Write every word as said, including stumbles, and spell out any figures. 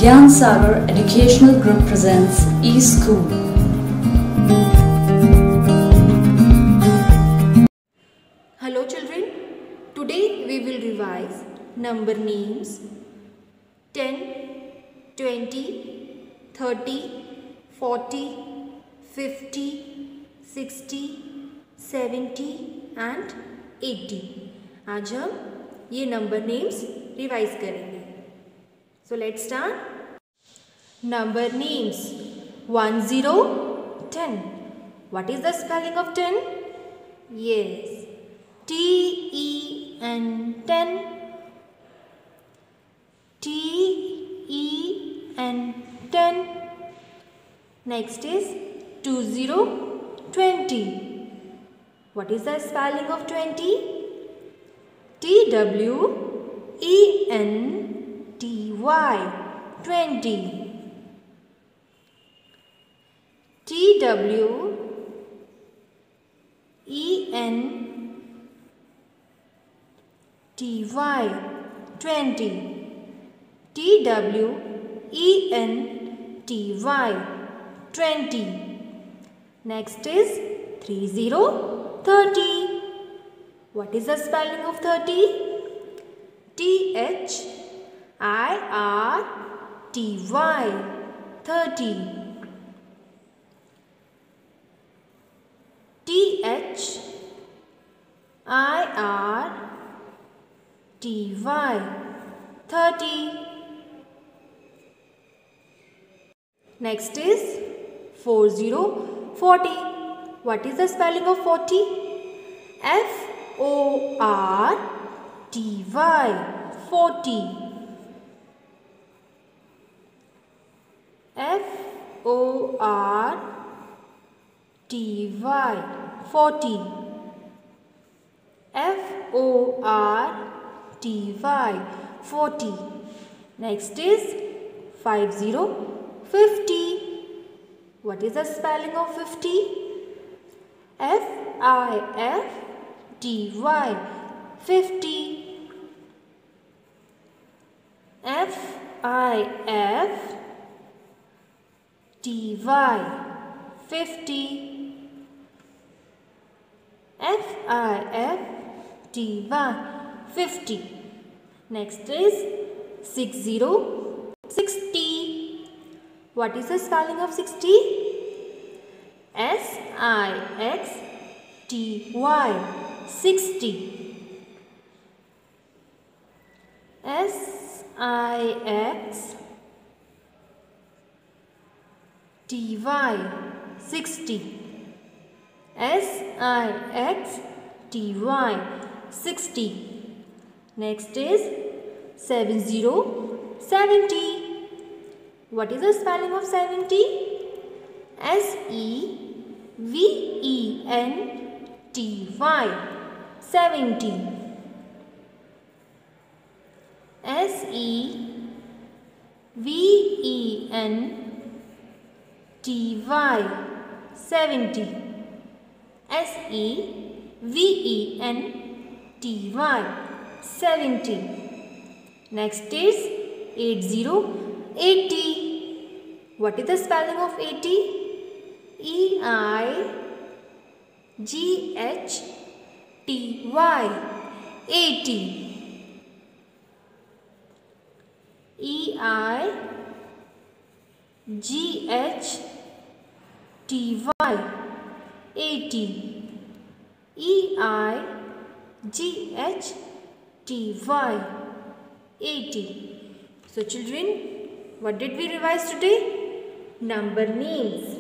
Gyan Sagar Educational Group presents eSchool. Hello children, today we will revise number names ten, twenty, thirty, forty, fifty, sixty, seventy and eighty. आज हम ये number names revise करेंगे. So let's start. Number names one, zero, ten. What is the spelling of ten? Yes, T E N, ten. T E N, ten. Next is two, zero, twenty. What is the spelling of twenty? T W E N T Y, twenty. T W E N T Y, twenty. T W E N T Y, twenty. Next is three, zero, thirty. What is the spelling of thirty? T H I R T Y, thirty. T H I R T Y, thirty. Next is four, zero, forty. What is the spelling of forty? F O R T Y, forty. F O R T Y, forty. F O R T Y, forty. Next is five, zero, fifty. What is the spelling of fifty? F I F T Y, fifty. F I F T Y, fifty. F I F T Y, fifty. Next is six, zero, sixty. What is the spelling of sixty? S I X T Y, sixty. S I X T Y, sixty. S I X T Y, sixty. Next is seven, zero, seventy. What is the spelling of seventy? S E V E N T Y, seventy. S E V E N T Y, seventy. S E V E N T Y, seventy. Next is eight, zero, eighty. What is the spelling of eighty? E I G H T Y, eighty. E I G H T Y, eighty. E I G H T Y, eighty. So children, what did we revise today? Number names.